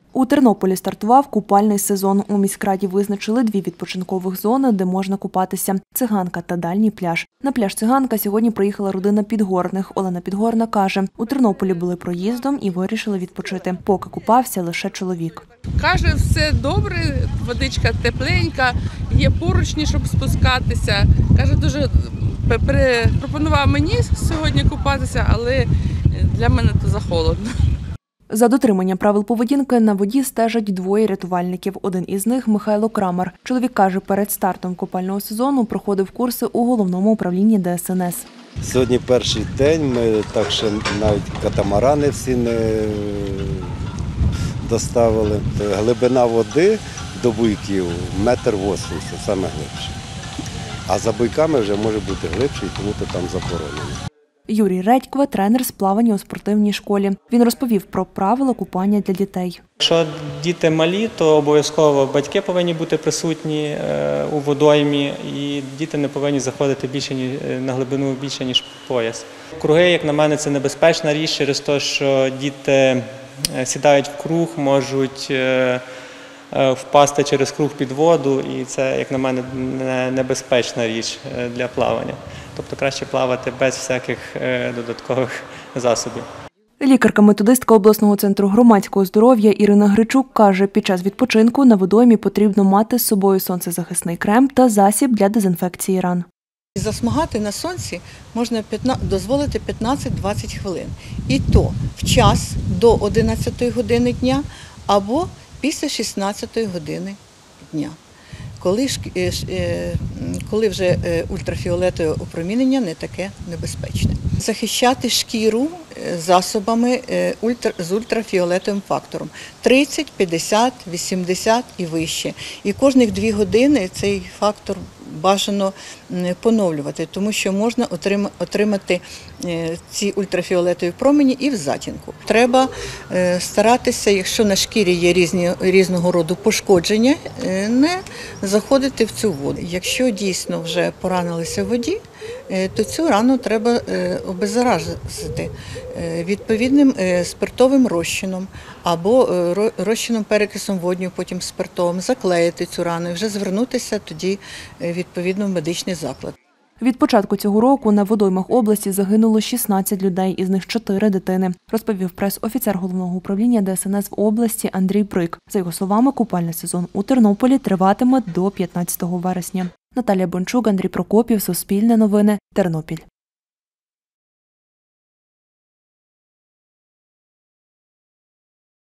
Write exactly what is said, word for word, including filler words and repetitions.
У Тернополі стартував купальний сезон. У міськраді визначили дві відпочинкових зони, де можна купатися – Циганка та дальній пляж. На пляж Циганка сьогодні приїхала родина Підгорних. Олена Підгорна каже, у Тернополі були проїздом і вирішили відпочити, поки купався лише чоловік. Каже, все добре, водичка тепленька, є поручні, щоб спускатися. Каже, дуже пропонував мені сьогодні купатися, але для мене то захолодно. За дотримання правил поведінки на воді стежать двоє рятувальників. Один із них – Михайло Крамар. Чоловік каже, перед стартом купального сезону проходив курси у головному управлінні Де Ес Ен Ес. Сьогодні перший день, ми так що навіть катамарани всі не доставили. Глибина води до буйків метр вісімдесят, саме глибше. А за буйками вже може бути глибше, тому то там заборонено. Юрій Редьква – тренер з плавання у спортивній школі. Він розповів про правила купання для дітей. Якщо діти малі, то обов'язково батьки повинні бути присутні у водоймі, і діти не повинні заходити більше, на глибину більше, ніж пояс. Круги, як на мене, це небезпечна річ через те, що діти сідають в круг, можуть впасти через круг під воду, і це, як на мене, небезпечна річ для плавання. Тобто краще плавати без всяких додаткових засобів. Лікарка-методистка обласного центру громадського здоров'я Ірина Гричук каже, під час відпочинку на водоймі потрібно мати з собою сонцезахисний крем та засіб для дезінфекції ран. Засмагати на сонці можна дозволити п'ятнадцять-двадцять хвилин. І то в час до одинадцятої години дня або після шістнадцятої години дня. Коли, коли вже ультрафіолетове опромінення не таке небезпечне. Захищати шкіру засобами з ультрафіолетовим фактором тридцять, п'ятдесят, вісімдесят і вище. І кожних дві години цей фактор бажано поновлювати, тому що можна отримати ці ультрафіолетові промені і в затінку. Треба старатися, якщо на шкірі є різні, різного роду пошкодження, не заходити в цю воду. Якщо дійсно вже поранилися в воді, то цю рану треба обеззаразити відповідним спиртовим розчином або розчином перекисом водню, потім спиртовим, заклеїти цю рану і вже звернутися тоді відповідно в медичний заклад. Від початку цього року на водоймах області загинуло шістнадцять людей, із них чотири дитини, розповів прес-офіцер головного управління Де Ес Ен Ес в області Андрій Брик. За його словами, купальний сезон у Тернополі триватиме до п'ятнадцятого вересня. Наталія Бончук, Андрій Прокопів, Суспільне новини, Тернопіль.